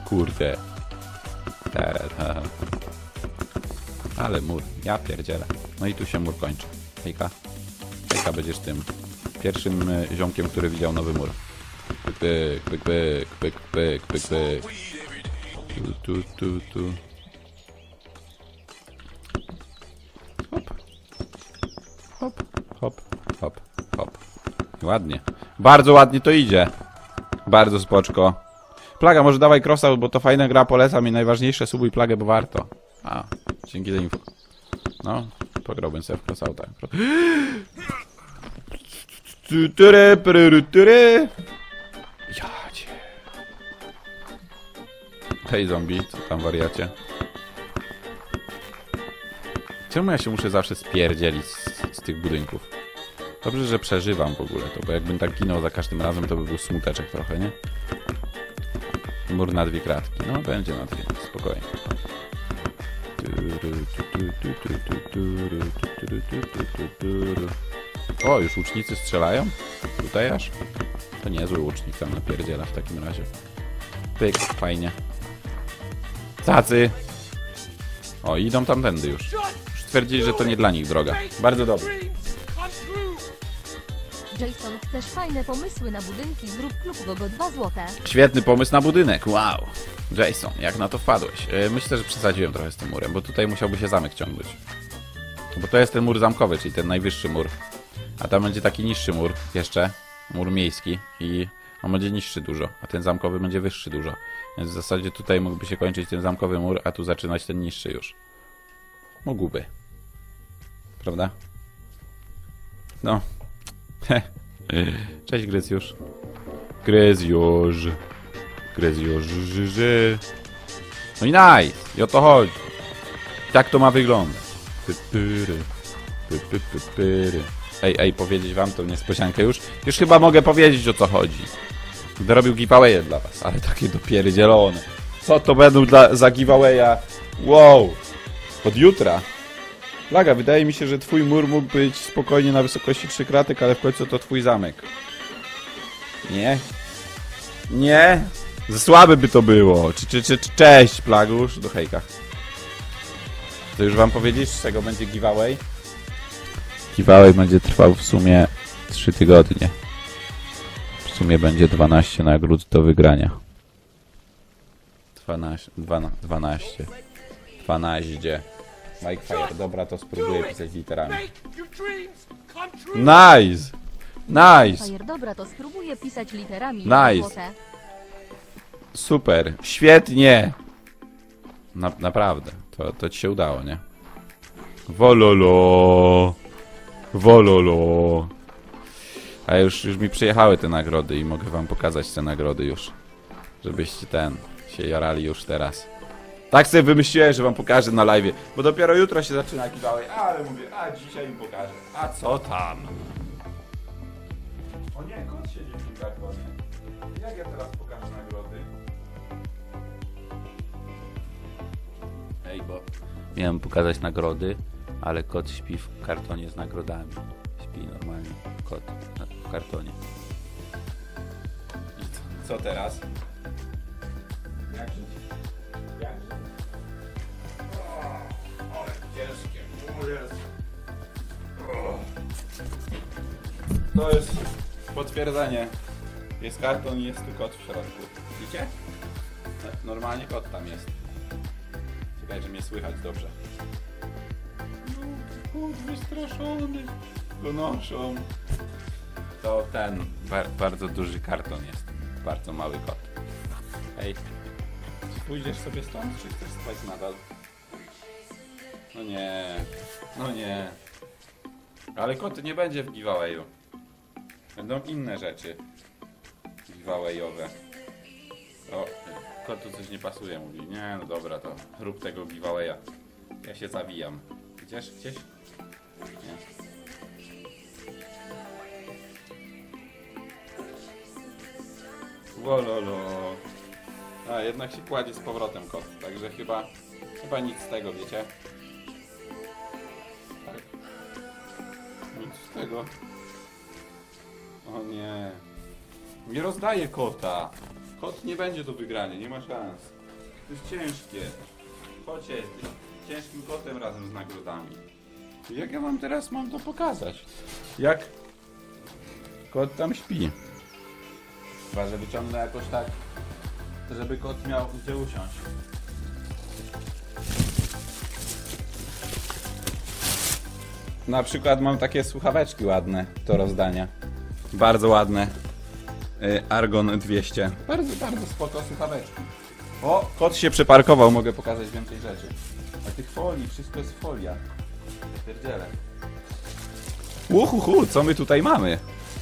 kurde. Ale mur, ja pierdzielę. No i tu się mur kończy. Hejka. Hejka, będziesz tym pierwszym ziomkiem, który widział nowy mur. Pyk, pyk, pyk, pyk, pyk, pyk, pyk. Tu. Hop. Hop. Ładnie. Bardzo ładnie to idzie. Bardzo spoczko. Plaga, może dawaj crossa, bo to fajna gra, polecam i najważniejsze, subuj plagę, bo warto. A, dzięki za info. No, pograłbym sobie w crossoutach. Jadzie. Hej zombie, co tam wariacie? Czemu ja się muszę zawsze spierdzielić z tych budynków? Dobrze, że przeżywam w ogóle to, bo jakbym tak ginął za każdym razem, to by był smuteczek trochę, nie? Mur na 2 kratki. No, będzie na 2. Spokojnie. O, już łucznicy strzelają? Tutaj aż? To niezły łucznik tam napierdziela w takim razie. Pyk, fajnie. Cacy! O, idą tamtędy już. Już twierdzili, że to nie dla nich droga. Bardzo dobrze. Jason, chcesz fajne pomysły na budynki? Zrób klub Gogo 2 złote. Świetny pomysł na budynek, wow. Jason, jak na to wpadłeś? Myślę, że przesadziłem trochę z tym murem, bo tutaj musiałby się zamek ciągnąć. Bo to jest ten mur zamkowy, czyli ten najwyższy mur. A tam będzie taki niższy mur jeszcze, mur miejski i on będzie niższy dużo, a ten zamkowy będzie wyższy dużo. Więc w zasadzie tutaj mógłby się kończyć ten zamkowy mur, a tu zaczynać ten niższy już. Mógłby. Prawda? No. Cześć Gryzjusz. Gryzjusz. No i nice! I o to chodzi. Tak to ma wyglądać. Ej, powiedzieć wam tą niespodziankę już? Już chyba mogę powiedzieć, o co chodzi. Będę robił giveawaye dla was, ale takie dopierdzielone. Co to będą za giveawaya? Wow! Od jutra. Plaga, wydaje mi się, że twój mur mógł być spokojnie na wysokości 3 kratek, ale w końcu to twój zamek. Nie? Nie? Za słabe by to było. Cześć, Plagusz. Do hejka. To już wam powiedzieć, z czego będzie giveaway? Giveaway będzie trwał w sumie 3 tygodnie. W sumie będzie 12 nagród do wygrania. 12. Mike Fire. Dobra, to spróbuję pisać literami. Nice! Nice! Fire, dobra, to spróbuję pisać literami. Nice. Złote. Super, świetnie! Naprawdę, to ci się udało, nie? Wololo! A już mi przyjechały te nagrody i mogę wam pokazać te nagrody już. Żebyście się jarali już teraz. Tak sobie wymyśliłem, że wam pokażę na live, bo dopiero jutro się zaczyna giveaway, ale mówię, a dzisiaj mi pokażę. A co tam? O nie, kot siedzi w tym kartonie. Jak ja teraz pokażę nagrody? Ej, bo miałem pokazać nagrody, ale kot śpi w kartonie z nagrodami. Śpi normalnie kot w kartonie. I co teraz? Jak żyć? Ale ciężkie. To jest potwierdzenie. Jest karton i jest tu kot w środku. Widzicie? Normalnie kot tam jest. Czekaj, że mnie słychać dobrze. No, kot wystraszony. Go noszą. To ten bardzo duży karton jest. Bardzo mały kot. Hej. Pójdziesz sobie stąd, czy chcesz spać nadal? No nie. No nie. Ale koty nie będzie w giveawayu. Będą inne rzeczy giveawayowe. O, kotu coś nie pasuje, mówi. Nie, no dobra, to rób tego giveawaya. Ja się zawijam. Idziesz gdzieś? Nie. Wololo. A, jednak się kładzie z powrotem kot, także chyba nic z tego, wiecie? Tak. Nic z tego. O nie. Nie rozdaję kota. Kot nie będzie do wygrania, nie ma szans. To jest ciężkie. Chodźcie, tym ciężkim kotem razem z nagrodami. Jak ja wam teraz mam to pokazać? Jak kot tam śpi. Chyba, że wyciągnę jakoś tak, żeby kot miał gdzie usiąść. Na przykład mam takie słuchaweczki ładne do rozdania. Bardzo ładne. Argon 200. Bardzo, bardzo spoko słuchaweczki. O, kot się przeparkował, mogę pokazać więcej rzeczy. A tych folii, wszystko jest folia. Pierdziele. Uhuhu, co my tutaj mamy?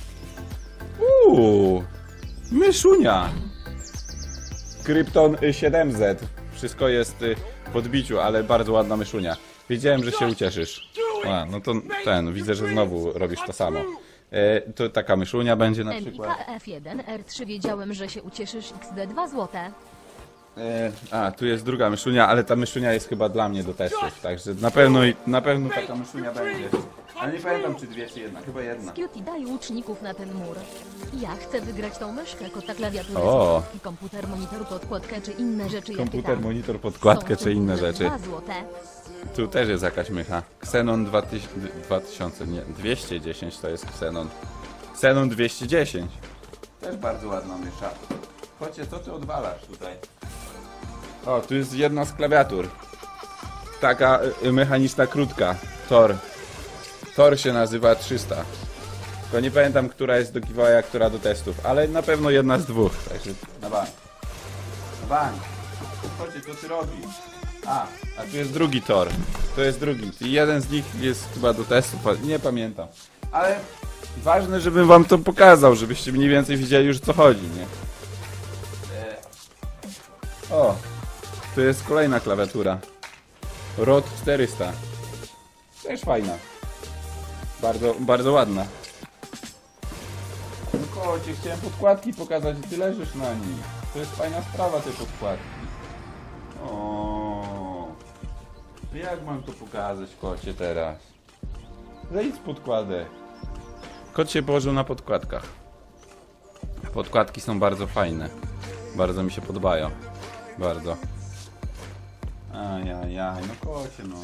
Myszunia. Krypton 7Z. Wszystko jest w odbiciu, ale bardzo ładna myszunia. Wiedziałem, że się ucieszysz. A, no to widzę, że znowu robisz to samo. To taka myszunia będzie na przykład. MIKF1 R3 wiedziałem, że się ucieszysz XD2 złote. Tu jest druga myszunia, ale ta myszunia jest chyba dla mnie do testów, także na pewno taka myszunia będzie. Ale nie pamiętam, czy dwie, czy jedna, chyba jedna. Cutie daj łuczników na ten mur. Ja chcę wygrać tą myszkę, kota, klawiaturę, O. słuchawki, komputer, monitor, podkładkę czy inne rzeczy. Komputer, jakie tam. monitor, podkładkę Są czy inne rzeczy. 2 złote. Tu też jest jakaś mycha. Xenon 2000, nie, 210 to jest Xenon. Xenon 210. Też bardzo ładna mysza. Chodźcie, co ty odwalasz tutaj? O, tu jest jedna z klawiatur. Taka mechaniczna, krótka. Tor. Tor się nazywa 300. Tylko nie pamiętam, która jest do giveawaya, która do testów. Ale na pewno jedna z dwóch. Także na bank. Na bank. Chodźcie, co ty robisz? A tu jest drugi tor. To jest drugi. I jeden z nich jest chyba do testów, nie pamiętam. Ale ważne, żebym wam to pokazał, żebyście mniej więcej wiedzieli już, co chodzi, nie? O, to jest kolejna klawiatura. ROD 400. Też fajna. Bardzo, bardzo ładna. No kocie, chciałem podkładki pokazać, ty leżysz na nim. To jest fajna sprawa, te podkładki. O, jak mam to pokazać, kocie, teraz? Zejdź z podkładek. Kot się położył na podkładkach. Podkładki są bardzo fajne. Bardzo mi się podobają. Bardzo. Ajajaj, no kocie, no.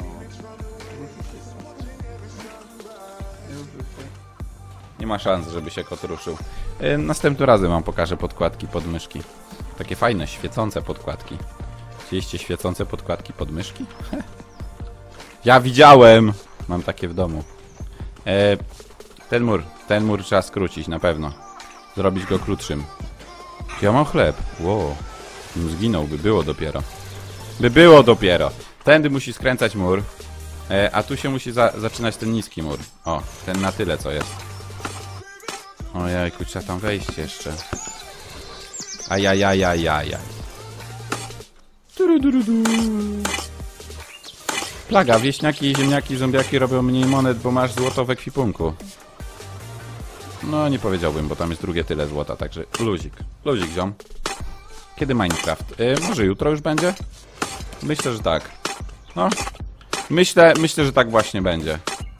Nie ma szans, żeby się kot ruszył. Następnym razem wam pokażę podkładki pod myszki. Takie fajne, świecące podkładki. Chcieliście świecące podkładki pod myszki? Ja widziałem! Mam takie w domu. Ten mur trzeba skrócić, na pewno. Zrobić go krótszym. Ja mam chleb. Wow. Zginąłby, było dopiero. Tędy musi skręcać mur. A tu się musi zaczynać ten niski mur. O, ten na tyle co jest. Ojejku, trzeba tam wejść jeszcze. Ajajajajajaj. Plaga, wieśniaki, ziemniaki, zombiaki robią mniej monet, bo masz złoto w ekwipunku. No nie powiedziałbym, bo tam jest drugie tyle złota, także luzik. Luzik, ziom. Kiedy Minecraft? Może jutro już będzie? Myślę, że tak. No. Myślę, że tak właśnie będzie.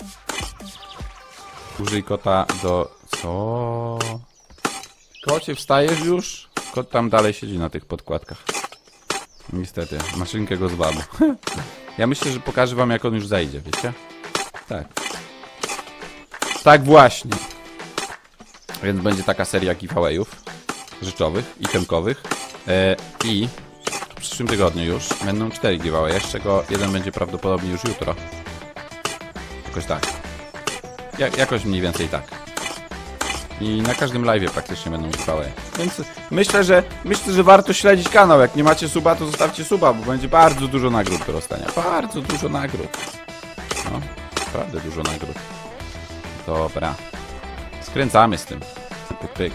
Użyj kota do... Co? Kocie, wstajesz już? Kot tam dalej siedzi na tych podkładkach. Niestety, maszynkę go zwabu. Ja myślę, że pokażę wam, jak on już zejdzie, wiecie? Tak. Tak właśnie. Więc będzie taka seria giveawayów rzeczowych, itemkowych. I w przyszłym tygodniu już będą 4 giveawaye, z czego jeden będzie prawdopodobnie już jutro. Jakoś tak. Jakoś mniej więcej tak. I na każdym live'ie praktycznie będą giveawaye. Więc myślę, że warto śledzić kanał. Jak nie macie suba, to zostawcie suba, bo będzie bardzo dużo nagród do dostania. Bardzo dużo nagród. No, naprawdę dużo nagród. Dobra. Skręcamy z tym. Pyk, pyk.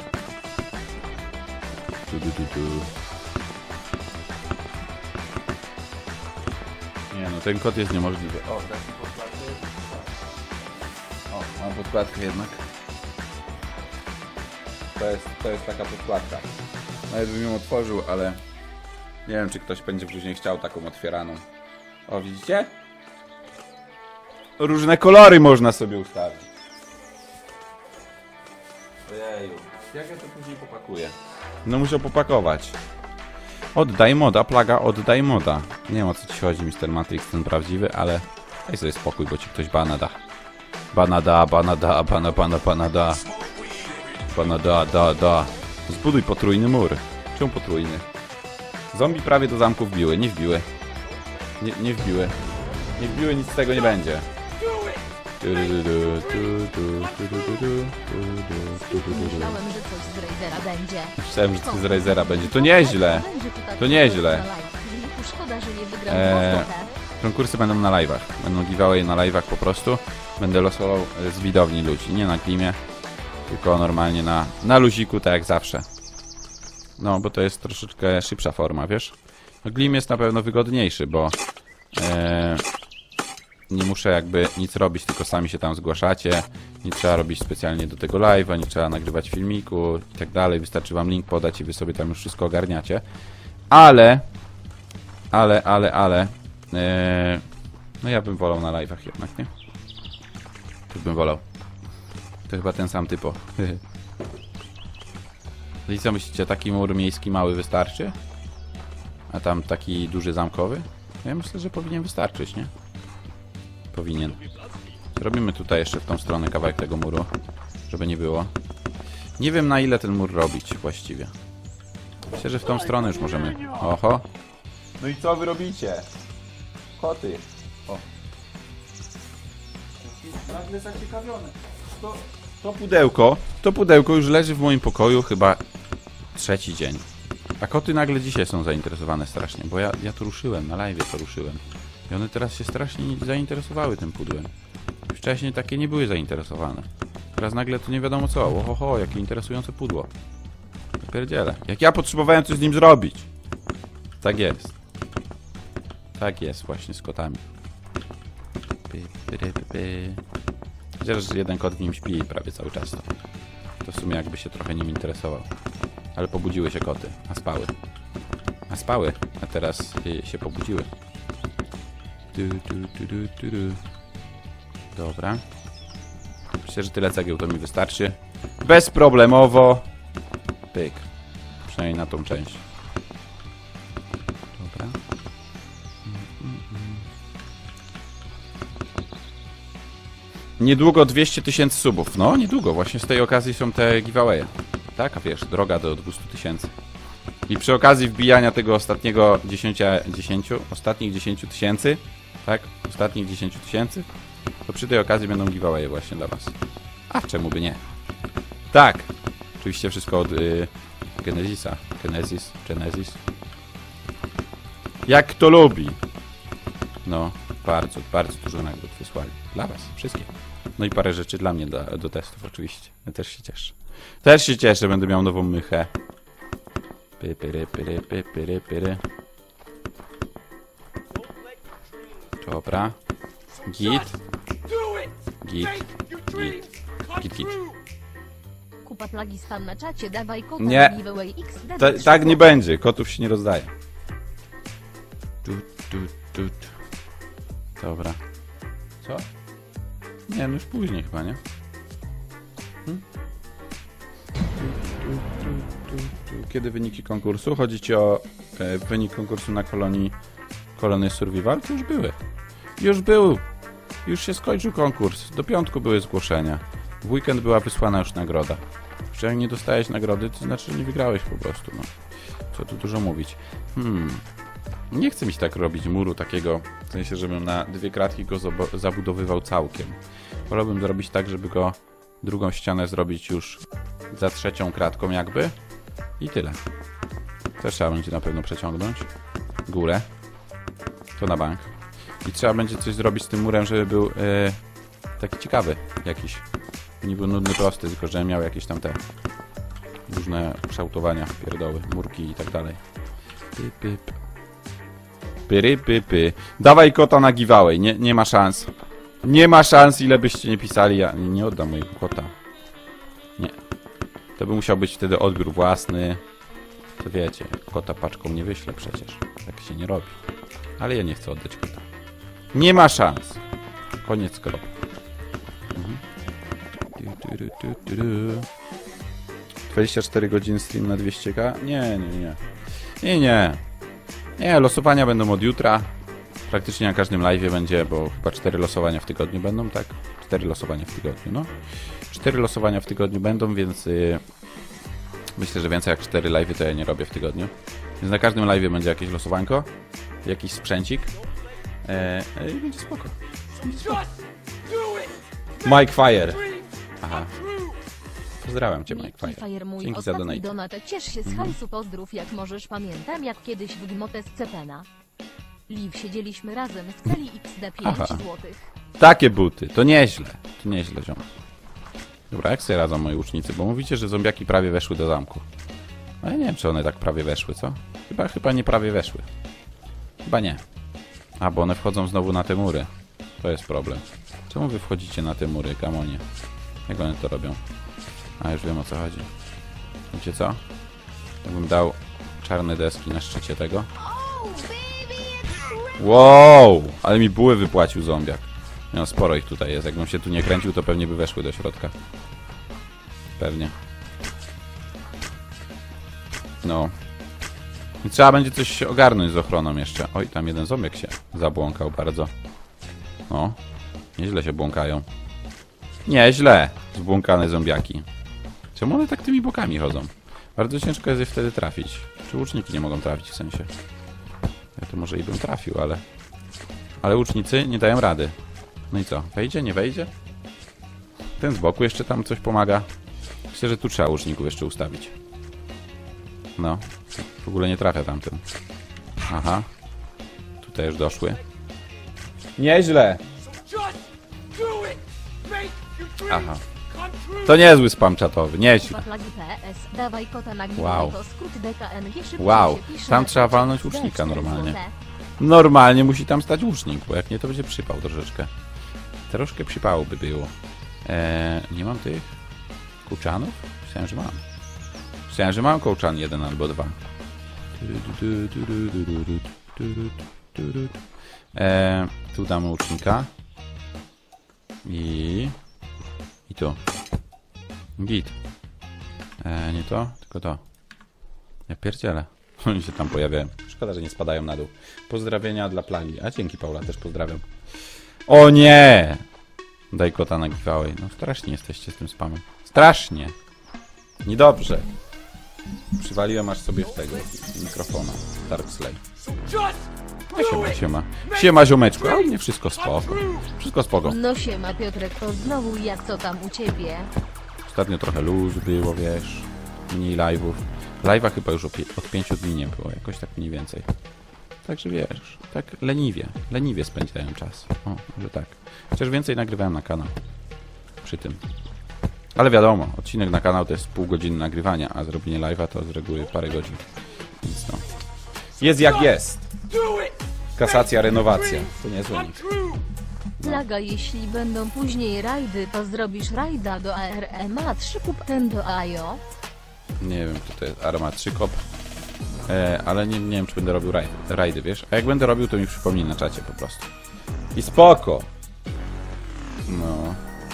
Nie no, ten kot jest niemożliwy. O, teraz podkładkę. O, mam podkładkę jednak. To jest taka podkładka. Nawet bym ją otworzył, ale nie wiem, czy ktoś będzie później chciał taką otwieraną. O, widzicie? Różne kolory można sobie ustawić. Ojeju. Jak ja to później popakuję? No muszę popakować. Oddaj moda, plaga, oddaj moda. Nie wiem, o co ci chodzi, Mr. Matrix, ten prawdziwy, ale daj sobie spokój, bo ci ktoś bana da. Bana da. Bana da. Zbuduj potrójny mur. Czemu potrójny? Zombie prawie do zamku wbiły, nie wbiły. Nie wbiły. Nie wbiły, nic z tego nie będzie. Myślałem, że coś z Razera będzie. Myślałem, że coś z Razera będzie. To nieźle. To nieźle. Szkoda, że nie wygrałem Konkursy będą na live'ach. Będą giveaway na live'ach po prostu. Będę losował z widowni ludzi. Nie na Glimie, tylko normalnie na luziku, tak jak zawsze. No, bo to jest troszeczkę szybsza forma, wiesz? No, Glim jest na pewno wygodniejszy, bo nie muszę jakby nic robić, tylko sami się tam zgłaszacie. Nie trzeba robić specjalnie do tego live'a, nie trzeba nagrywać filmiku i tak dalej. Wystarczy wam link podać i wy sobie tam już wszystko ogarniacie. Ale no ja bym wolał na live'ach jednak, nie? To bym wolał. To chyba ten sam typo. I co myślicie, taki mur miejski mały wystarczy? A tam taki duży zamkowy? Ja myślę, że powinien wystarczyć, nie? Powinien. Robimy tutaj jeszcze w tą stronę kawałek tego muru, żeby nie było. Nie wiem, na ile ten mur robić właściwie. Myślę, że w tą stronę już możemy. Oho. No i co wy robicie? Koty. O. Nagle zaciekawione. To pudełko już leży w moim pokoju chyba 3. dzień. A koty nagle dzisiaj są zainteresowane strasznie, bo ja to ruszyłem, na live to ruszyłem. I one teraz się strasznie zainteresowały tym pudłem. Wcześniej takie nie były zainteresowane. Teraz nagle to nie wiadomo co. Ohoho, jakie interesujące pudło. Pierdziele. Jak ja potrzebowałem coś z nim zrobić. Tak jest. Tak jest właśnie z kotami. Chociaż jeden kot w nim śpi prawie cały czas. To w sumie jakby się trochę nim interesował. Ale pobudziły się koty, a spały. A teraz się pobudziły. Dobra. Myślę, że tyle cegieł to mi wystarczy. Bezproblemowo. Pyk. Przynajmniej na tą część. Dobra. Niedługo 200 000 subów. No, niedługo. Właśnie z tej okazji są te giveawaye. Tak, a wiesz, droga do 200 000. I przy okazji wbijania tego ostatniego ostatnich 10 000, tak? Ostatnich 10 000, to przy tej okazji będą giveawaye właśnie dla was. A czemu by nie? Tak! Oczywiście wszystko od Genesisa. Genesis. Jak kto lubi. No, bardzo, bardzo dużo nagród wysłali. Dla was, wszystkie. No i parę rzeczy dla mnie do testów oczywiście. Ja też się cieszę. Też się cieszę, będę miał nową mychę. Pyry. Dobra. Git. Kupa plagi spam na czacie, dawaj kota Nie. na giveaway X. Tak nie będzie, kotów się nie rozdaje. Dobra. Co? Nie, no już później chyba, nie? Kiedy wyniki konkursu? Chodzi ci o wynik konkursu na kolony Survival? To już były. Już był. Już się skończył konkurs. Do piątku były zgłoszenia. W weekend była wysłana już nagroda. Czy jak nie dostałeś nagrody, to znaczy, że nie wygrałeś po prostu. No. Co tu dużo mówić. Nie chcę mi się tak robić muru takiego, w sensie, żebym na 2 kratki go zabudowywał całkiem. Wolałbym zrobić tak, żeby go drugą ścianę zrobić już za 3. kratką jakby. I tyle. Też trzeba będzie na pewno przeciągnąć górę. To na bank. I trzeba będzie coś zrobić z tym murem, żeby był taki ciekawy jakiś. Nie był nudny, prosty, tylko że miał jakieś tam te różne kształtowania, pierdoły, murki i tak dalej. Pyry. Dawaj kota na giveaway. Nie ma szans. Nie ma szans, ile byście nie pisali. Ja nie oddam mojego kota. Nie. To by musiał być wtedy odbiór własny. To wiecie, kota paczką nie wyślę przecież. Tak się nie robi. Ale ja nie chcę oddać kota. Nie ma szans. Koniec kropka. 24 godziny stream na 200k? Nie. Nie. Nie, losowania będą od jutra. Praktycznie na każdym live'ie będzie, bo chyba 4 losowania w tygodniu będą, tak? 4 losowania w tygodniu, no. 4 losowania w tygodniu będą, więc myślę, że więcej jak 4 live'y to ja nie robię w tygodniu. Więc na każdym live'ie będzie jakieś losowanko, jakiś sprzęcik. I będzie spoko. Mike Fire. Aha. Pozdrawiam cię, Mike Fire. Mój Dzięki za ostatni donate. donate. Ciesz się z hajsu, pozdrów jak możesz. Pamiętam jak kiedyś w Gmote z Cepena. Liv siedzieliśmy razem z celi XD 5 Aha. złotych. Takie buty, to nieźle. To nieźle, ziom. Dobra, jak sobie radzą moi łucznicy? Bo mówicie, że zombiaki prawie weszły do zamku. No ja nie wiem, czy one tak prawie weszły, co? Chyba nie prawie weszły. Chyba nie. A, bo one wchodzą znowu na te mury. To jest problem. Czemu wy wchodzicie na te mury, gamonie? Jak one to robią? A, już wiem, o co chodzi. Wiecie co? Jakbym dał czarne deski na szczycie tego. Wow! Ale mi buły wypłacił zombiak. No, sporo ich tutaj jest. Jakbym się tu nie kręcił, to pewnie by weszły do środka. Pewnie. No. I trzeba będzie coś ogarnąć z ochroną jeszcze. Oj, tam jeden zombiak się zabłąkał bardzo. No. Nieźle się błąkają. Nieźle! Zbłąkane zombiaki. Czemu one tak tymi bokami chodzą? Bardzo ciężko jest je wtedy trafić. Czy łuczniki nie mogą trafić w sensie? Ja to może i bym trafił, ale... Ale łucznicy nie dają rady. No i co? Wejdzie? Nie wejdzie? Ten z boku jeszcze tam coś pomaga. Myślę, że tu trzeba łuczników jeszcze ustawić. No. W ogóle nie trafia tamten. Aha. Tutaj już doszły. Nieźle! Aha. To niezły spam czatowy, nieźle. Dawaj kota na Wow. to skrót DKNG szybko Wow. się pisze Tam na trzeba czacie. walnąć łucznika D4 normalnie. złote. Normalnie musi tam stać łucznik, bo jak nie, to będzie przypał troszeczkę. Troszkę przypału by było. Nie mam tych kołczanów? Myślałem, że mam. Myślałem, że mam kołczan 1 albo 2. Tu damy łucznika. I tu. Git. Nie to, tylko to. Ja pierdzielę. Oni się tam pojawiają. Szkoda, że nie spadają na dół. Pozdrowienia dla Plagi. A dzięki, Paula, też pozdrawiam. O nie! Daj kota na giveaway. No strasznie jesteście z tym spamem. Strasznie. Niedobrze. Przywaliłem aż sobie w tego mikrofona. Dark Slay. Siema. Siema, ziomeczku. A u mnie wszystko spoko. Wszystko spoko. No siema Piotrek, to znowu jak co tam u ciebie? Ostatnio trochę luzu było, wiesz. Mniej live'ów. Live'a chyba już od 5 dni nie było. Jakoś tak mniej więcej. Także wiesz, tak leniwie spędzają czas. O, może tak. Chociaż więcej nagrywałem na kanał. Przy tym. Ale wiadomo, odcinek na kanał to jest pół godziny nagrywania, a zrobienie live'a to z reguły parę godzin. Więc no. Jest jak jest. Kasacja, renowacja. To niezły nick. Plaga, jeśli będą później rajdy, to zrobisz rajda do ARMA 3 kup ten do AJO. Nie wiem, czy to jest Arma 3 kop. Ale nie wiem, czy będę robił rajdy, wiesz? A jak będę robił, to mi przypomnij na czacie po prostu. I spoko! No.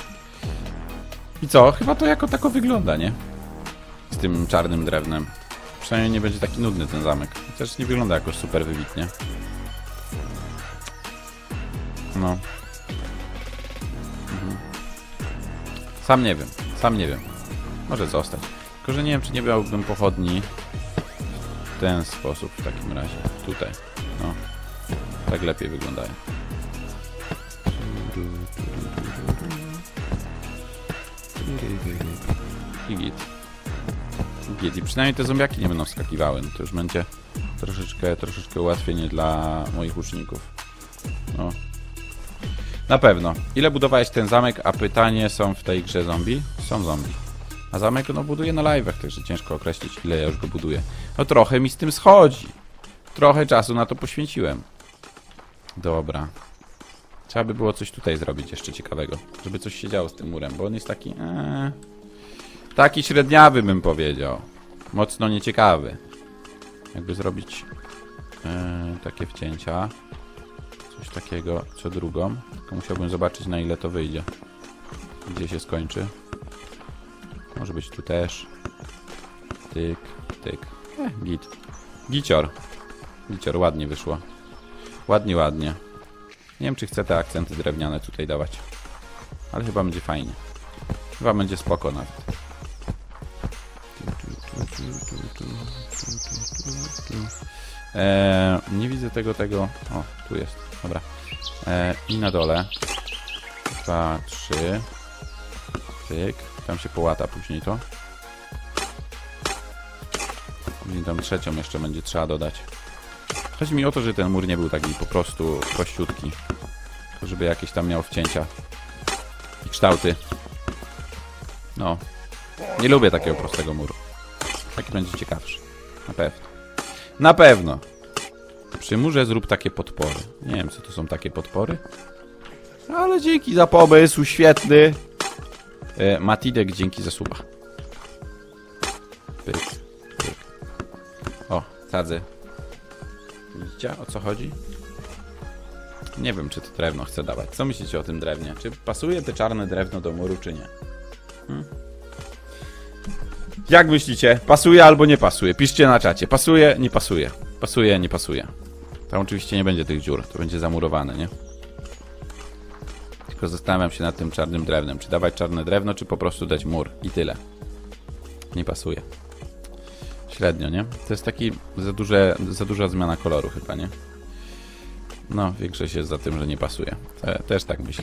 I co? Chyba to jako tako wygląda, nie? Z tym czarnym drewnem. Przynajmniej nie będzie taki nudny ten zamek. Chociaż nie wygląda jakoś super wybitnie. No. Sam nie wiem. Może zostać. Tylko, że nie wiem, czy nie miałbym pochodni w ten sposób w takim razie. Tutaj. No. Tak lepiej wyglądają. I git. I przynajmniej te zombiaki nie będą wskakiwały. No to już będzie troszeczkę ułatwienie dla moich łuczników. No. Na pewno. Ile budowałeś ten zamek? A pytanie, są w tej grze zombie? Są zombie. A zamek no buduję na live'ach, także ciężko określić, ile ja już go buduję. No trochę mi z tym schodzi. Trochę czasu na to poświęciłem. Dobra. Trzeba by było coś tutaj zrobić jeszcze ciekawego. Żeby coś się działo z tym murem, bo on jest taki... taki średniawy, bym powiedział. Mocno nieciekawy. Jakby zrobić takie wcięcia. Coś takiego co drugą. Tylko musiałbym zobaczyć, na ile to wyjdzie. Gdzie się skończy. Może być tu też. Tyk, tyk. Git. Gicior. Gicior, ładnie wyszło. Ładnie, ładnie. Nie wiem, czy chcę te akcenty drewniane tutaj dawać. Ale chyba będzie fajnie. Chyba będzie spoko nawet. Nie widzę tego. O, tu jest. Dobra. I na dole. 2, 3. Tyk. Tam się połata później to. I tam trzecią jeszcze będzie trzeba dodać. Chodzi mi o to, że ten mur nie był taki po prostu prościutki. To żeby jakieś tam miał wcięcia. I kształty. No. Nie lubię takiego prostego muru. Taki będzie ciekawszy. Na pewno. Na pewno. Przy murze zrób takie podpory. Nie wiem, co to są takie podpory. Ale dzięki za pomysł, świetny. Matidek, dzięki za suba. Pyk, pyk. O, sadzę. Widzicie, o co chodzi? Nie wiem, czy to drewno chcę dawać. Co myślicie o tym drewnie? Czy pasuje te czarne drewno do muru, czy nie? Jak myślicie? Pasuje albo nie pasuje? Piszcie na czacie. Pasuje, nie pasuje. Pasuje, nie pasuje. Tam oczywiście nie będzie tych dziur. To będzie zamurowane, nie? Tylko zastanawiam się nad tym czarnym drewnem. Czy dawać czarne drewno, czy po prostu dać mur. I tyle. Nie pasuje. Średnio, nie? To jest taki za duża zmiana koloru chyba, nie? No, większość jest za tym, że nie pasuje. Też tak myślę.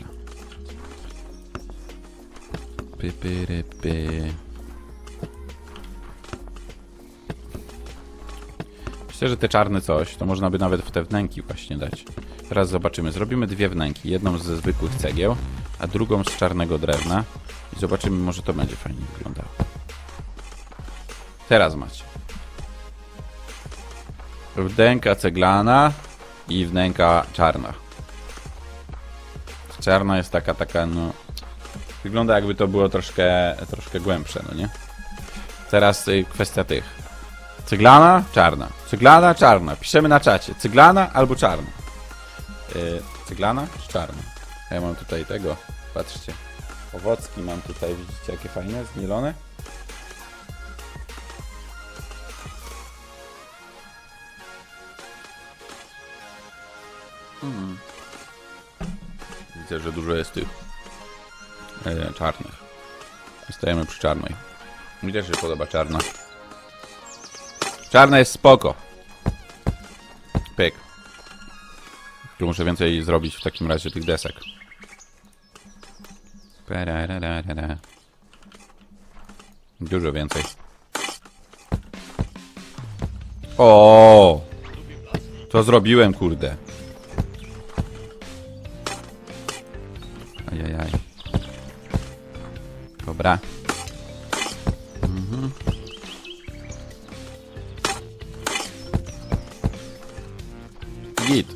Myślę, że te czarne coś, to można by nawet w te wnęki właśnie dać. Teraz zobaczymy. Zrobimy dwie wnęki. Jedną ze zwykłych cegieł, a drugą z czarnego drewna. I zobaczymy, może to będzie fajnie wyglądało. Teraz macie. Wnęka ceglana i wnęka czarna. Czarna jest taka, no... Wygląda jakby to było troszkę głębsze, no nie? Teraz kwestia tych. Ceglana, czarna. Ceglana, czarna. Piszemy na czacie. Ceglana albo czarna. Ceglana czy czarna? Ja mam tutaj tego. Patrzcie. Owocki mam tutaj. Widzicie, jakie fajne, zmielone? Widzę, że dużo jest tych czarnych. Zostajemy przy czarnej. Mi też się podoba czarna. Czarna jest spoko. Pyk. Tu muszę więcej zrobić w takim razie tych desek. Dużo więcej. O! To zrobiłem, kurde. Ajajaj. Dobra. Git.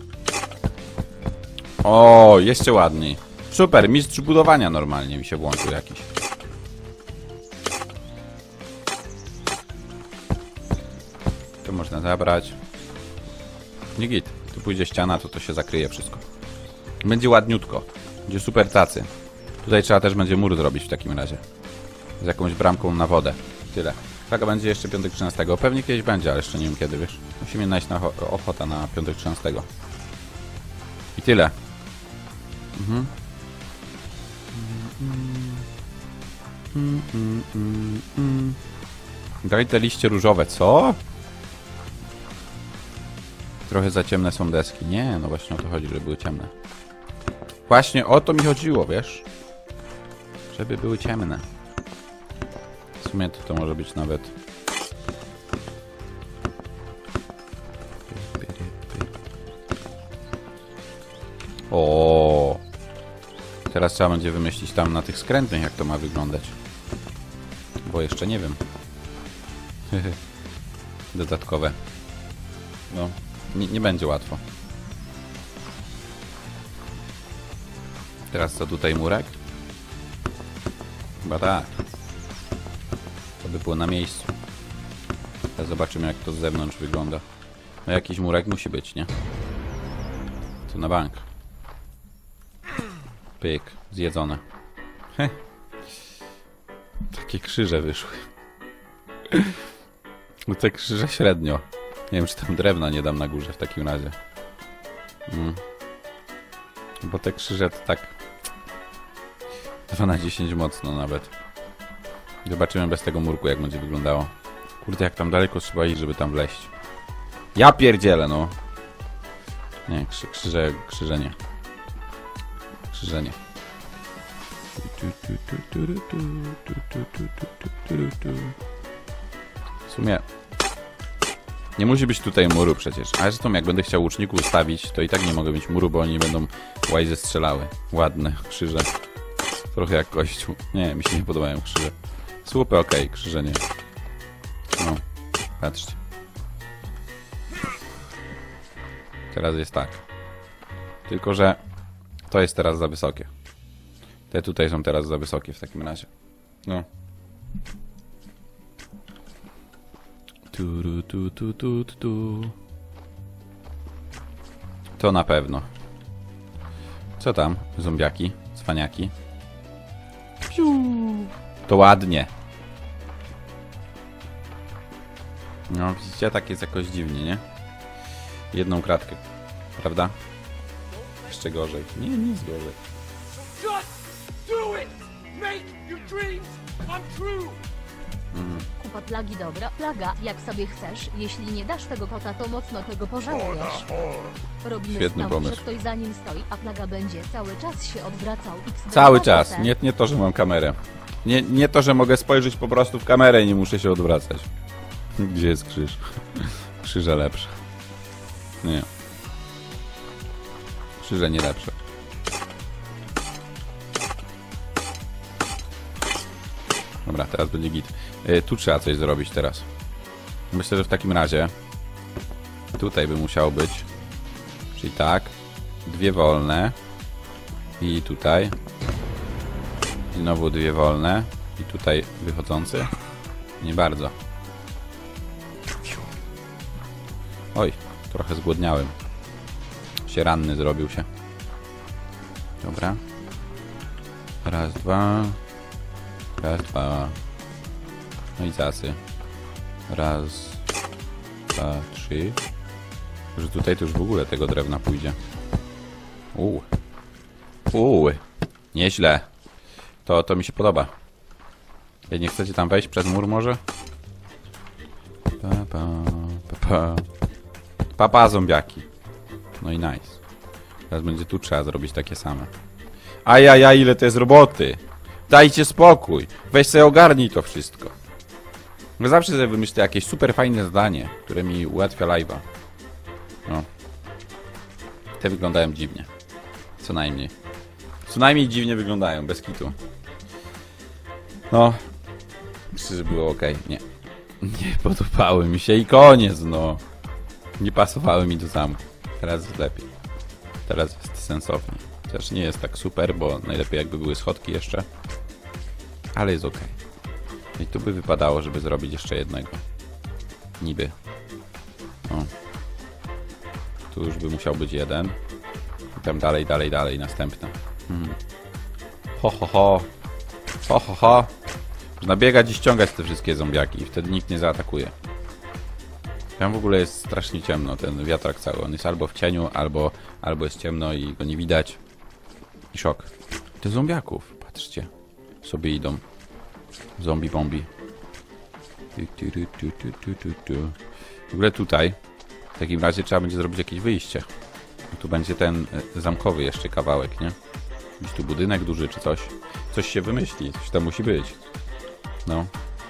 O, jeszcze ładniej. Super, mistrz budowania normalnie mi się włączył jakiś. To można zabrać. Nie git. Tu pójdzie ściana, to się zakryje wszystko. Będzie ładniutko. Będzie super tacy. Tutaj trzeba też będzie mur zrobić w takim razie. Z jakąś bramką na wodę. Tyle. Tak będzie jeszcze piątek 13. Pewnie kiedyś będzie, ale jeszcze nie wiem kiedy, wiesz. Musimy znaleźć na ochota na piątek 13. I tyle. Daj te liście różowe, co? Trochę za ciemne są deski. Nie, no właśnie o to chodzi, żeby były ciemne. Właśnie o to mi chodziło, wiesz? Żeby były ciemne. W sumie to może być nawet... O. Teraz trzeba będzie wymyślić tam na tych skrętnych, jak to ma wyglądać. Bo jeszcze nie wiem. Dodatkowe. No, nie będzie łatwo. Teraz co tutaj, murek? Chyba tak. To by było na miejscu. Teraz zobaczymy, jak to z zewnątrz wygląda. No jakiś murek musi być, nie? Tu na bank. Pyk, zjedzone. Heh. Takie krzyże wyszły. No te krzyże średnio. Nie wiem, czy tam drewna nie dam na górze w takim razie. Bo te krzyże to tak 2 na 10 mocno nawet. Zobaczymy bez tego murku, jak będzie wyglądało. Kurde, jak tam daleko trzeba iść, żeby tam wleźć. Ja pierdzielę, no. Nie, krzyżenie. Krzyżenie. W sumie nie musi być tutaj muru przecież. A zresztą jak będę chciał łuczników ustawić, to i tak nie mogę mieć muru, bo oni będą łajzy strzelały. Ładne krzyże. Trochę jak kościół. Nie, mi się nie podobają krzyże. Słupy okej, krzyże nie. No, patrzcie. Teraz jest tak. Tylko, że to jest teraz za wysokie. Te tutaj są teraz za wysokie w takim razie. No. Tu. To na pewno. Co tam? Zombiaki? Cwaniaki? Piu. To ładnie. No widzicie, tak jest jakoś dziwnie, nie? Jedną kratkę. Prawda? Jeszcze gorzej. Nie, nic gorzej. Kupa plagi dobra. Plaga, jak sobie chcesz. Jeśli nie dasz tego kota, to mocno tego pożałujesz. Robimy Świetny znowu, pomysł. że ktoś za nim stoi, a plaga będzie cały czas się odwracał. Cały czas. Nie to, że mam kamerę. Nie to, że mogę spojrzeć po prostu w kamerę i nie muszę się odwracać. Gdzie jest krzyż? Krzyże lepsze. Nie. Krzyże nie lepsze. Dobra, teraz będzie git. Tu trzeba coś zrobić teraz. Myślę, że w takim razie tutaj by musiało być. Czyli tak. 2 wolne. I tutaj. I znowu 2 wolne. I tutaj wychodzący. Nie bardzo. Oj, trochę zgłodniałem. Się ranny zrobił się. Dobra. Raz, dwa. Raz, dwa. No i zasy. Raz, 2, 3. Że tutaj to już w ogóle tego drewna pójdzie. Nieźle. To mi się podoba. Nie chcecie tam wejść przez mur może? Papa zombiaki. No i nice. Teraz będzie tu trzeba zrobić takie same. Ajajaj, ile to jest roboty. Dajcie spokój. Weź sobie ogarnij to wszystko. Zawsze sobie wymyślę jakieś super fajne zdanie, które mi ułatwia live'a. No. Te wyglądają dziwnie. Co najmniej. Co najmniej dziwnie wyglądają, bez kitu. No. Myślę, że było ok. Nie. Nie podobały mi się i koniec, no. Nie pasowały mi do zamku. Teraz jest lepiej. Teraz jest sensownie. Chociaż nie jest tak super, bo najlepiej jakby były schodki jeszcze. Ale jest ok. I tu by wypadało, żeby zrobić jeszcze jednego. Niby. O. Tu już by musiał być jeden. I tam dalej następne. Ho. Można biegać i ściągać te wszystkie zombiaki i wtedy nikt nie zaatakuje. Tam w ogóle jest strasznie ciemno, ten wiatrak cały. On jest albo w cieniu, albo jest ciemno i go nie widać. I szok. Te zombiaków, patrzcie. Sobie idą. Zombie bombi. W ogóle tutaj w takim razie trzeba będzie zrobić jakieś wyjście. Tu będzie ten zamkowy jeszcze kawałek, nie? Gdzieś tu budynek duży czy coś. Coś się wymyśli, coś tam musi być. No.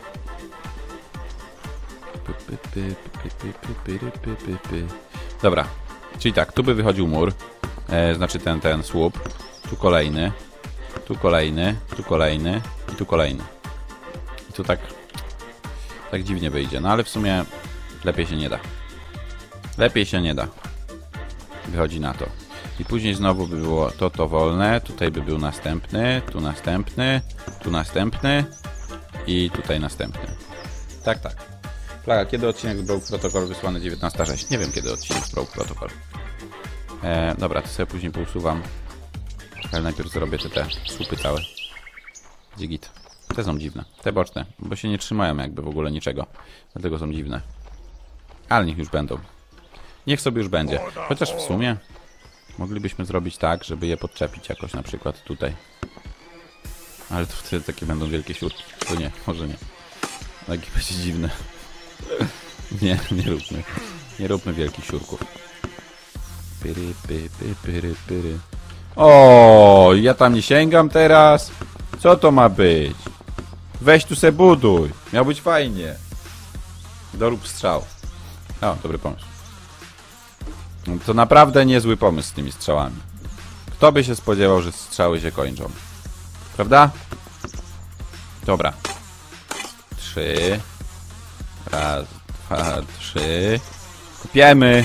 Dobra. Czyli tak, tu by wychodził mur. Znaczy ten słup. Tu kolejny. Tu kolejny. Tu kolejny. I tu kolejny. I tu tak dziwnie wyjdzie. No ale w sumie lepiej się nie da. Lepiej się nie da. Wychodzi na to. I później znowu by było to wolne. Tutaj by był następny. Tu następny. Tu następny. I tutaj następny. Tak. Plaga, kiedy odcinek z Broke Protocol wysłany 19.6? Nie wiem, kiedy odcinek z Broke Protocol. Dobra, to sobie później pousuwam. Ale najpierw zrobię te słupy całe. Dzigit. Te są dziwne. Te boczne. Bo się nie trzymają jakby w ogóle niczego. Dlatego są dziwne. Ale niech już będą. Niech sobie już będzie. Chociaż w sumie moglibyśmy zrobić tak, żeby je podczepić jakoś na przykład tutaj. Ale to wtedy takie będą wielkie siurki. To nie, może nie. Takie będzie dziwne. Nie róbmy. Nie róbmy wielkich siurków. Pyry, pyry, pyry. O, ja tam nie sięgam teraz. Co to ma być? Weź tu se buduj. Miał być fajnie. Dorób strzał. O, dobry pomysł. To naprawdę niezły pomysł z tymi strzałami. Kto by się spodziewał, że strzały się kończą? Prawda? Dobra. 3. Raz, 2, 3. Kopiemy.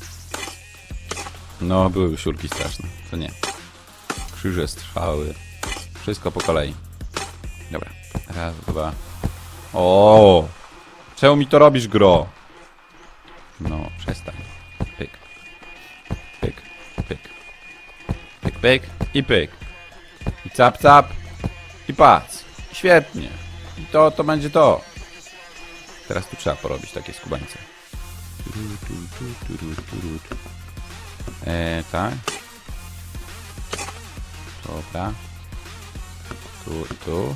No, były siurki straszne. To nie. Krzyże, strzały. Wszystko po kolei. Dobra. Raz, 2. O! Czemu mi to robisz, gro? No, przestań. Pyk. Pyk, pyk. Pyk, pyk i pyk. I cap, cap. I pac. Świetnie. I to będzie to. Teraz tu trzeba porobić takie skubańce. Tak. Dobra. Tu i tu.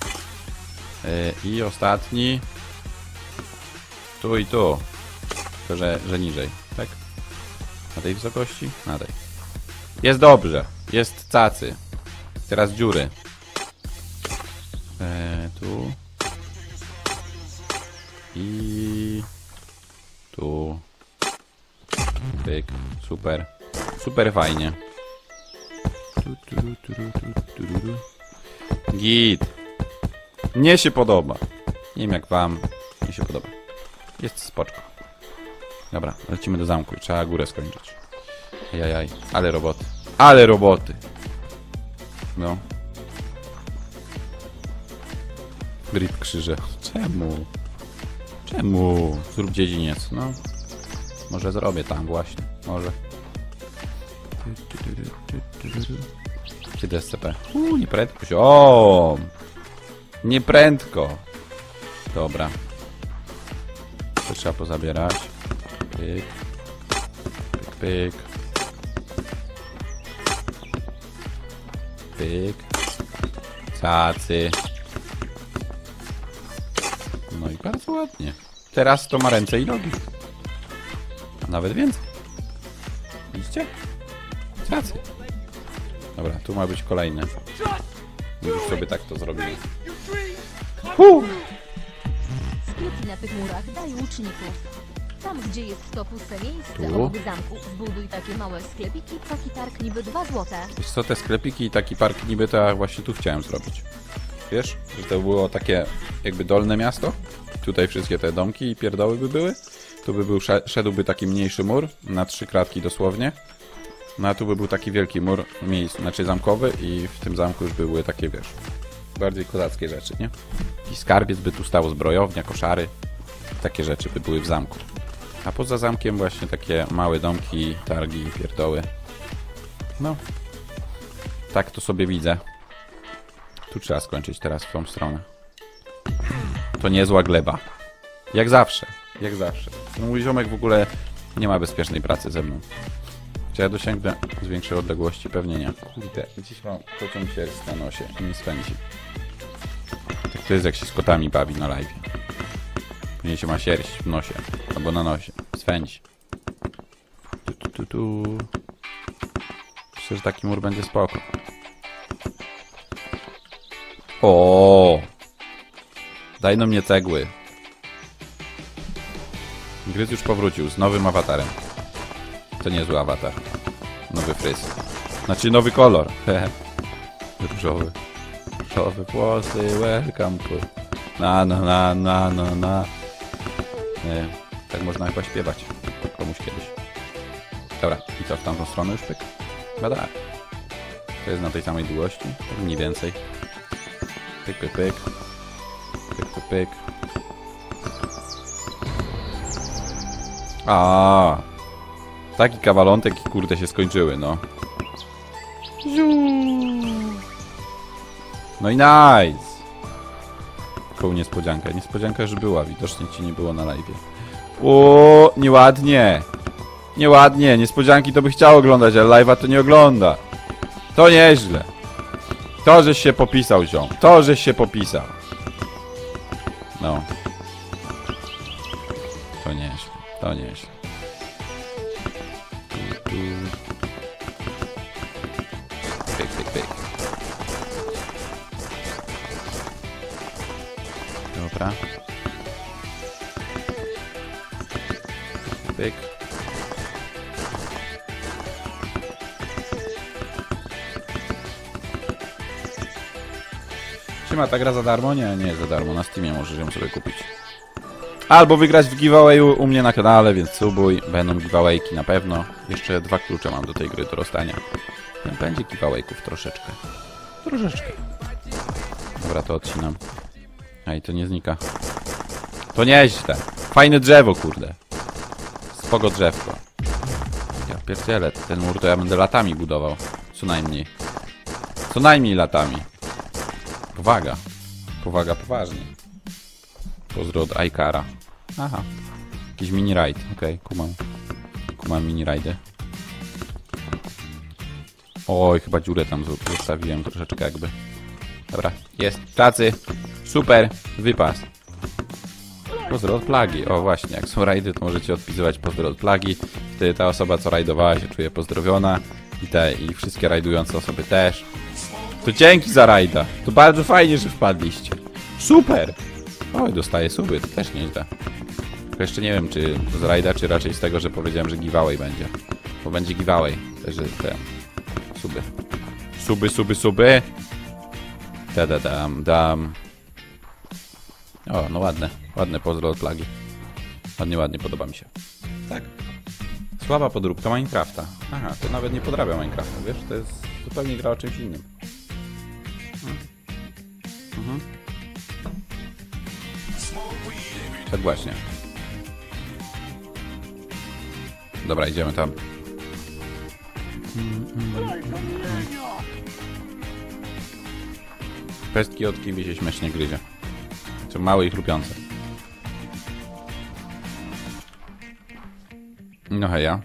I ostatni. Tu i tu. Tylko, że niżej, tak? Na tej wysokości? Na tej. Jest dobrze. Jest cacy. Teraz dziury. Tu. I... Tu. Pyk. Super. Super fajnie. Git. Mnie się podoba. Nie wiem jak wam. Mnie się podoba. Jest spoczko. Dobra, lecimy do zamku i trzeba górę skończyć. Ajajaj, ale roboty. Ale roboty. No. Grip krzyże. Czemu? Czemu? Zrób dziedziniec. No. Może zrobię tam właśnie. Może. Kiedy SCP? Nie prędko się. O! Nie prędko. Dobra. To trzeba pozabierać. Pyk. Pyk, pyk. Pyk. Cacy. No i bardzo ładnie. Teraz to ma ręce i nogi. A nawet więcej. Widzicie? Cacy. Dobra, tu ma być kolejne. Już sobie tak to zrobimy. Sklepy na tych murach dają łuczników. Tam, gdzie jest to puste miejsce Tu? obok zamku, zbuduj takie małe sklepiki, taki targ niby 2 złote. Wiesz co, te sklepiki i taki park niby to ja właśnie tu chciałem zrobić. Wiesz? Że to było takie jakby dolne miasto. Tutaj wszystkie te domki i pierdoły by były. Tu by był, szedłby taki mniejszy mur, na 3 kratki dosłownie. No a tu by był taki wielki mur, znaczy zamkowy i w tym zamku już by były takie, wiesz, bardziej kozackie rzeczy, nie? I skarbiec by tu stał, zbrojownia, koszary. Takie rzeczy by były w zamku. A poza zamkiem właśnie takie małe domki, targi i pierdoły. No. Tak to sobie widzę. Tu trzeba skończyć teraz w tą stronę. To niezła gleba. Jak zawsze. Jak zawsze. No mój ziomek w ogóle nie ma bezpiecznej pracy ze mną. Czy ja dosięgnę z większej odległości? Pewnie nie. Kurde, gdzieś mam kocią sierść na nosie i mi swędzi. Tak to jest jak się z kotami bawi na live. Później się ma sierść w nosie. Albo na nosie. Swędzi. Myślę, że taki mur będzie spoko. O! Daj no mnie cegły. Gryz już powrócił z nowym awatarem. To niezły awatar. Nowy fryz. Znaczy nowy kolor. Różowy. Różowe włosy, welcome to... Na. Nie, tak można chyba śpiewać. Komuś kiedyś. Dobra, i co, w tamtą stronę już pyk? Chyba tak. To jest na tej samej długości. Mniej więcej. Pyk, pyk, pyk. Pyk, pyk, pyk. A, taki kawalątek i kurde się skończyły, no. No i nice. Taką niespodziankę. Niespodzianka już była, widocznie ci nie było na live. O, nieładnie. Nieładnie, niespodzianki to by chciał oglądać, ale live'a to nie ogląda. To nieźle. To, żeś się popisał, ziom. To, żeś się popisał. No. To nieźle, to nieźle. Pyk, pyk, pyk. Dobra. Pyk. Trzyma ta gra za darmo? Nie, nie za darmo. Na Steamie możesz ją sobie kupić. Albo wygrać w giveawayu u mnie na kanale, więc subuj. Będą giveawayki na pewno. Jeszcze 2 klucze mam do tej gry do rozstania. Będzie giveawayków troszeczkę. Troszeczkę. Dobra, to odcinam. Ej, to nie znika. To nieźle. Fajne drzewo, kurde. Spoko drzewko. Ja pierdzielę, ten mur to ja będę latami budował. Co najmniej. Co najmniej latami. Powaga. Powaga poważnie. Pozdro od Aikara. Aha. Jakiś mini raid. Okej, kumam. Kumam mini raidy. Oj, chyba dziurę tam zostawiłem troszeczkę jakby. Dobra, jest. Tacy. Super. Wypas. Pozdro od plagi. O właśnie, jak są rajdy, to możecie odpisywać pozdro od plagi. Wtedy ta osoba, co rajdowała, się czuje pozdrowiona. I wszystkie rajdujące osoby też. To dzięki za rajda. To bardzo fajnie, że wpadliście. Super. Oj, dostaję suby, to też nieźle. Tylko jeszcze nie wiem, czy z rajda, czy raczej z tego, że powiedziałem, że giveaway będzie. Bo będzie giveaway. Także te suby. Suby, suby, suby. Dam. O, no ładne. Ładne pozdro od plagi. Ładnie, ładnie, podoba mi się. Tak. Słaba podróbka Minecrafta. Aha, to nawet nie podrabia Minecrafta, wiesz? To jest zupełnie gra o czymś innym. Tak właśnie. Dobra, idziemy tam. Pestki od kiwi się śmiesznie gryzie. Są małe i chrupiące. No heja.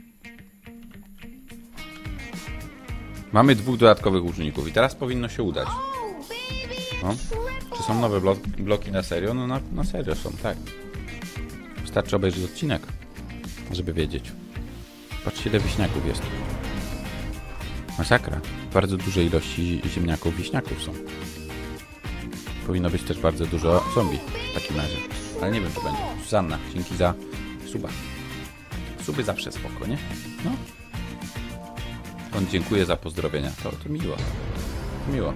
Mamy 2 dodatkowych łuczników i teraz powinno się udać. No. Czy są nowe bloki na serio? No na serio są, tak. Wystarczy obejrzeć odcinek, żeby wiedzieć. Patrzcie, ile wiśniaków jest. Masakra. Bardzo duże ilości ziemniaków, wiśniaków są. Powinno być też bardzo dużo zombie w takim razie. Ale nie wiem, co będzie. Zuzanna, dzięki za suba. Suby zawsze spoko, nie? No. On dziękuję za pozdrowienia. To miło. To miło.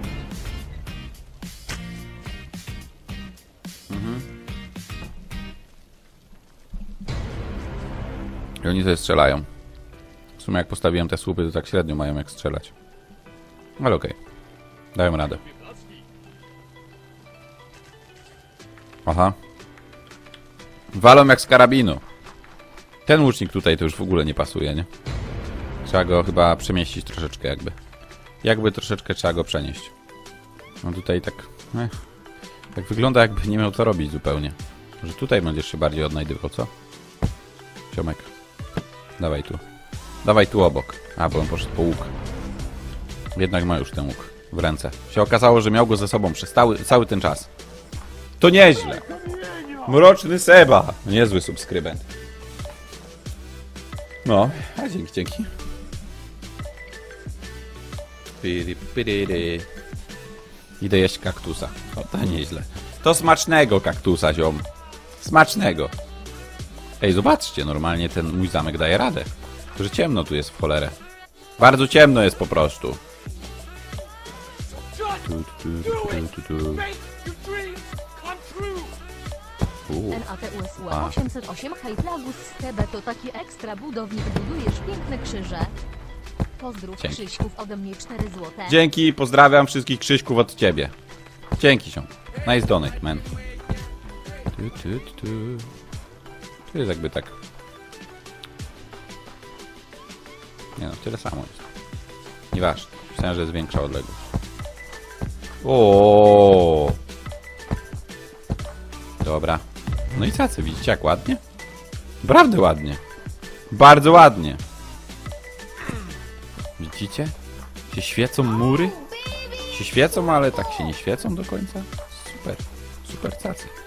I oni sobie strzelają. W sumie jak postawiłem te słupy, to tak średnio mają jak strzelać. Ale okej. Dają radę. Aha. Walą jak z karabinu. Ten łucznik tutaj to już w ogóle nie pasuje, nie? Trzeba go chyba przemieścić troszeczkę jakby. Jakby troszeczkę trzeba go przenieść. No tutaj tak... tak wygląda, jakby nie miał co robić zupełnie. Może tutaj będziesz się bardziej odnajdywał, co? Ciomek. Dawaj tu. Dawaj tu obok. A, bo on poszedł po łuk. Jednak ma już ten łuk w ręce. Się okazało, że miał go ze sobą przez cały ten czas. To nieźle. Mroczny Seba. Niezły subskrybent. No, a dzięki. Idę jeść kaktusa. O, to nieźle. To smacznego kaktusa, ziom. Smacznego. Ej, zobaczcie, normalnie ten mój zamek daje radę. To, że ciemno tu jest w cholerę. Bardzo ciemno jest po prostu. NATUSUA 808 Hajflagus Stebe to taki ekstra budownik, budujesz piękne krzyże. Pozdrów Krzyśków ode mnie 4 złote. Dzięki, pozdrawiam wszystkich Krzyśków od ciebie. Dzięki się. Nice donate, man. To jest jakby tak. Nie no, tyle samo jest. Nieważne. Myślałem, że jest większa odległość. O. Dobra. No i cacy, widzicie jak ładnie? Naprawdę ładnie. Bardzo ładnie. Widzicie? Się świecą mury? Się świecą, ale tak się nie świecą do końca. Super. Super cacy.